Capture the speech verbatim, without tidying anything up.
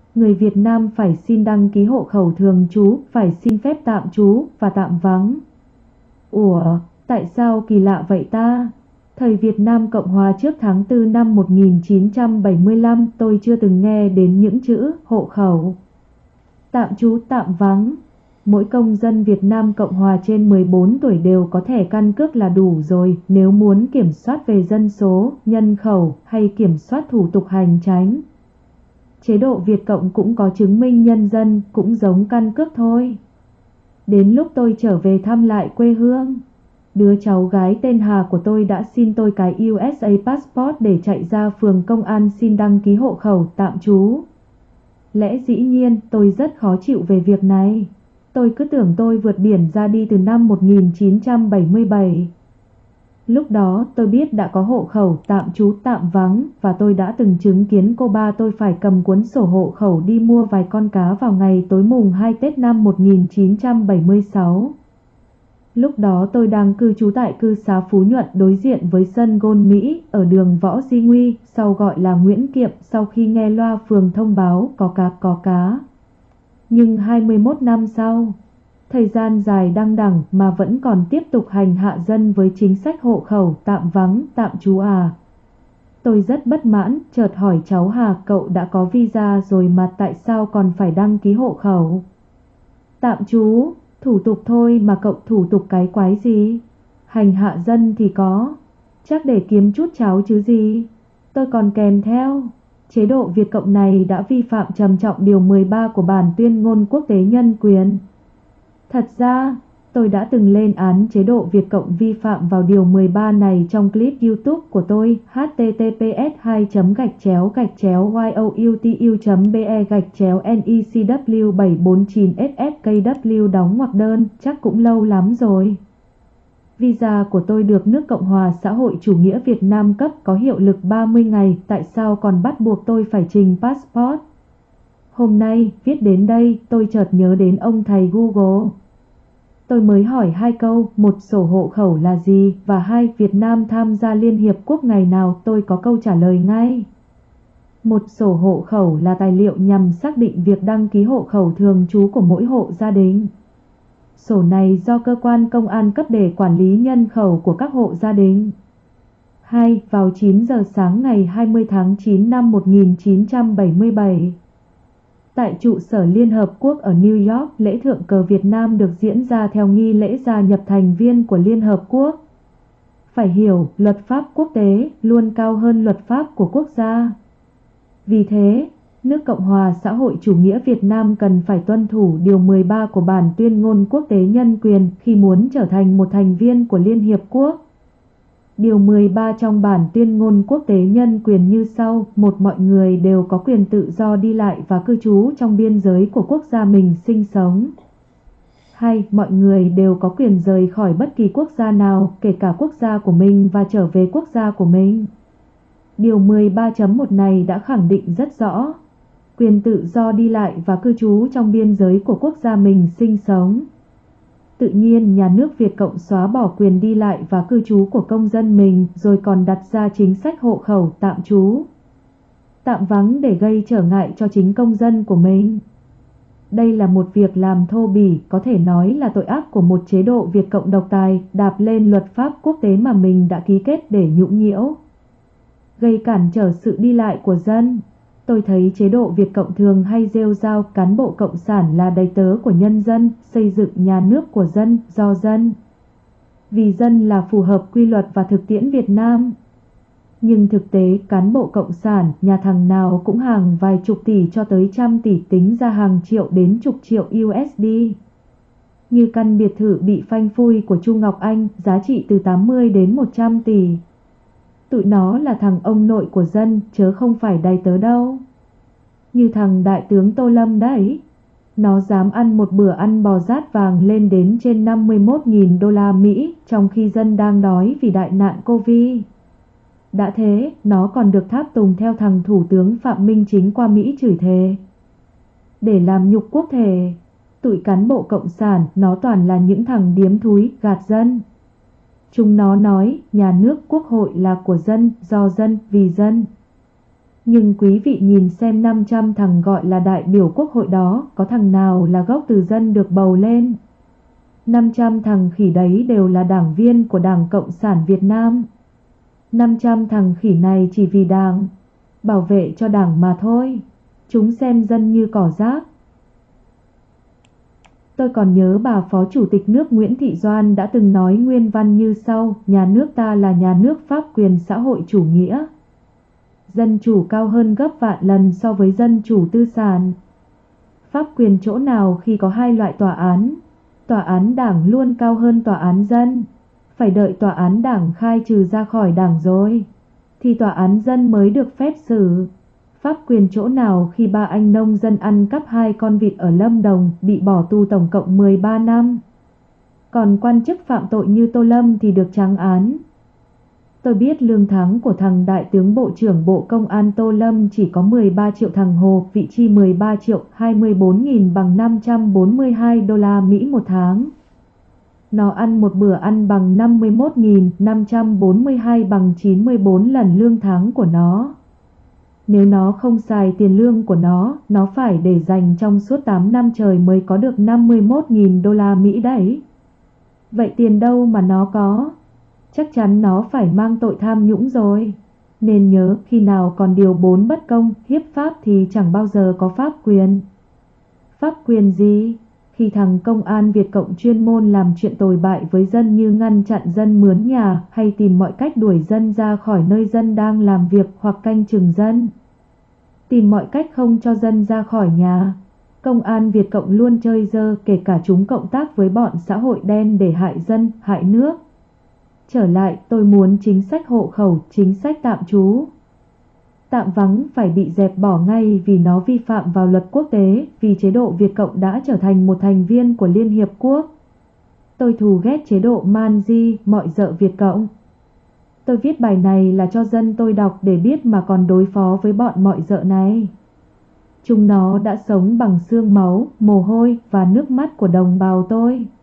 Người Việt Nam phải xin đăng ký hộ khẩu thường trú, phải xin phép tạm trú và tạm vắng. Ủa, tại sao kỳ lạ vậy ta? Thời Việt Nam Cộng Hòa trước tháng tư năm một nghìn chín trăm bảy mươi lăm tôi chưa từng nghe đến những chữ hộ khẩu, tạm trú, tạm vắng. Mỗi công dân Việt Nam Cộng Hòa trên mười bốn tuổi đều có thẻ căn cước là đủ rồi nếu muốn kiểm soát về dân số, nhân khẩu hay kiểm soát thủ tục hành chính. Chế độ Việt Cộng cũng có chứng minh nhân dân, cũng giống căn cước thôi. Đến lúc tôi trở về thăm lại quê hương, đứa cháu gái tên Hà của tôi đã xin tôi cái u ét a passport để chạy ra phường công an xin đăng ký hộ khẩu tạm trú. Lẽ dĩ nhiên tôi rất khó chịu về việc này. Tôi cứ tưởng tôi vượt biển ra đi từ năm một nghìn chín trăm bảy mươi bảy. Lúc đó tôi biết đã có hộ khẩu tạm trú tạm vắng và tôi đã từng chứng kiến cô ba tôi phải cầm cuốn sổ hộ khẩu đi mua vài con cá vào ngày tối mùng hai Tết năm một nghìn chín trăm bảy mươi sáu. Lúc đó tôi đang cư trú tại cư xá Phú Nhuận đối diện với sân golf Mỹ ở đường Võ Di Nguy, sau gọi là Nguyễn Kiệm, sau khi nghe loa phường thông báo có cá có cá. Nhưng hai mươi mốt năm sau, thời gian dài đăng đẳng mà vẫn còn tiếp tục hành hạ dân với chính sách hộ khẩu tạm vắng, tạm trú à. Tôi rất bất mãn, chợt hỏi cháu Hà, cậu đã có visa rồi mà tại sao còn phải đăng ký hộ khẩu tạm trú? Thủ tục thôi mà cậu thủ tục cái quái gì? Hành hạ dân thì có, chắc để kiếm chút cháo chứ gì. Tôi còn kèm theo, chế độ Việt Cộng này đã vi phạm trầm trọng điều mười ba của bản tuyên ngôn quốc tế nhân quyền. Thật ra, tôi đã từng lên án chế độ Việt Cộng vi phạm vào điều mười ba này trong clip YouTube của tôi h t t p s hai gạch chéo gạch chéo youtu.be gạch chéo necw bảy bốn chín s f k w đóng ngoặc đơn, chắc cũng lâu lắm rồi. Visa của tôi được nước Cộng hòa xã hội chủ nghĩa Việt Nam cấp có hiệu lực ba mươi ngày, tại sao còn bắt buộc tôi phải trình passport? Hôm nay, viết đến đây, tôi chợt nhớ đến ông thầy Google. Tôi mới hỏi hai câu, một sổ hộ khẩu là gì, và hai, Việt Nam tham gia Liên Hiệp Quốc ngày nào, tôi có câu trả lời ngay. Một sổ hộ khẩu là tài liệu nhằm xác định việc đăng ký hộ khẩu thường trú của mỗi hộ gia đình. Sổ này do cơ quan công an cấp để quản lý nhân khẩu của các hộ gia đình. Hai, vào chín giờ sáng ngày hai mươi tháng chín năm một nghìn chín trăm bảy mươi bảy, tại trụ sở Liên Hợp Quốc ở New York, lễ thượng cờ Việt Nam được diễn ra theo nghi lễ gia nhập thành viên của Liên Hợp Quốc. Phải hiểu, luật pháp quốc tế luôn cao hơn luật pháp của quốc gia. Vì thế, nước Cộng hòa xã hội chủ nghĩa Việt Nam cần phải tuân thủ điều mười ba của bản tuyên ngôn quốc tế nhân quyền khi muốn trở thành một thành viên của Liên Hiệp Quốc. Điều mười ba trong bản tuyên ngôn quốc tế nhân quyền như sau: một, mọi người đều có quyền tự do đi lại và cư trú trong biên giới của quốc gia mình sinh sống. Hai, mọi người đều có quyền rời khỏi bất kỳ quốc gia nào, kể cả quốc gia của mình, và trở về quốc gia của mình. Điều mười ba chấm một này đã khẳng định rất rõ quyền tự do đi lại và cư trú trong biên giới của quốc gia mình sinh sống. Tự nhiên nhà nước Việt Cộng xóa bỏ quyền đi lại và cư trú của công dân mình, rồi còn đặt ra chính sách hộ khẩu tạm trú, tạm vắng để gây trở ngại cho chính công dân của mình. Đây là một việc làm thô bỉ, có thể nói là tội ác của một chế độ Việt Cộng độc tài, đạp lên luật pháp quốc tế mà mình đã ký kết để nhũng nhiễu, gây cản trở sự đi lại của dân. Tôi thấy chế độ Việt Cộng thường hay rêu rao cán bộ cộng sản là đầy tớ của nhân dân, xây dựng nhà nước của dân, do dân, vì dân là phù hợp quy luật và thực tiễn Việt Nam. Nhưng thực tế cán bộ cộng sản, nhà thằng nào cũng hàng vài chục tỷ cho tới trăm tỷ, tính ra hàng triệu đến chục triệu u ét đê. Như căn biệt thự bị phanh phui của Chu Ngọc Anh, giá trị từ tám mươi đến một trăm tỷ. Tụi nó là thằng ông nội của dân, chớ không phải đầy tớ đâu. Như thằng đại tướng Tô Lâm đấy, nó dám ăn một bữa ăn bò rát vàng lên đến trên năm mươi mốt nghìn đô la Mỹ, trong khi dân đang đói vì đại nạn Covid. Đã thế, nó còn được tháp tùng theo thằng Thủ tướng Phạm Minh Chính qua Mỹ chửi thề để làm nhục quốc thể. Tụi cán bộ cộng sản, nó toàn là những thằng điếm thúi, gạt dân. Chúng nó nói nhà nước quốc hội là của dân, do dân, vì dân. Nhưng quý vị nhìn xem năm trăm thằng gọi là đại biểu quốc hội đó, có thằng nào là gốc từ dân được bầu lên? năm trăm thằng khỉ đấy đều là đảng viên của Đảng Cộng sản Việt Nam. năm trăm thằng khỉ này chỉ vì đảng, bảo vệ cho đảng mà thôi. Chúng xem dân như cỏ rác. Tôi còn nhớ bà Phó Chủ tịch nước Nguyễn Thị Doan đã từng nói nguyên văn như sau: nhà nước ta là nhà nước pháp quyền xã hội chủ nghĩa. Dân chủ cao hơn gấp vạn lần so với dân chủ tư sản. Pháp quyền chỗ nào khi có hai loại tòa án? Tòa án đảng luôn cao hơn tòa án dân. Phải đợi tòa án đảng khai trừ ra khỏi đảng rồi, thì tòa án dân mới được phép xử. Pháp quyền chỗ nào khi ba anh nông dân ăn cắp hai con vịt ở Lâm Đồng bị bỏ tù tổng cộng mười ba năm. Còn quan chức phạm tội như Tô Lâm thì được trắng án. Tôi biết lương tháng của thằng Đại tướng Bộ trưởng Bộ Công an Tô Lâm chỉ có mười ba triệu thằng Hồ, vị chi mười ba triệu hai mươi bốn nghìn bằng năm trăm bốn mươi hai đô la Mỹ một tháng. Nó ăn một bữa ăn bằng năm mươi mốt nghìn năm trăm bốn mươi hai bằng chín mươi bốn lần lương tháng của nó. Nếu nó không xài tiền lương của nó, nó phải để dành trong suốt tám năm trời mới có được năm mươi mốt nghìn đô la Mỹ đấy. Vậy tiền đâu mà nó có? Chắc chắn nó phải mang tội tham nhũng rồi. Nên nhớ, khi nào còn điều bốn bất công, hiếp pháp thì chẳng bao giờ có pháp quyền. Pháp quyền gì? Khi thằng công an Việt Cộng chuyên môn làm chuyện tồi bại với dân như ngăn chặn dân mướn nhà hay tìm mọi cách đuổi dân ra khỏi nơi dân đang làm việc hoặc canh chừng dân. Tìm mọi cách không cho dân ra khỏi nhà. Công an Việt Cộng luôn chơi dơ, kể cả chúng cộng tác với bọn xã hội đen để hại dân, hại nước. Trở lại, tôi muốn chính sách hộ khẩu, chính sách tạm trú, tạm vắng phải bị dẹp bỏ ngay vì nó vi phạm vào luật quốc tế, vì chế độ Việt Cộng đã trở thành một thành viên của Liên Hiệp Quốc. Tôi thù ghét chế độ man di, mọi dợ Việt Cộng. Tôi viết bài này là cho dân tôi đọc để biết mà còn đối phó với bọn mọi dợ này. Chúng nó đã sống bằng xương máu, mồ hôi và nước mắt của đồng bào tôi.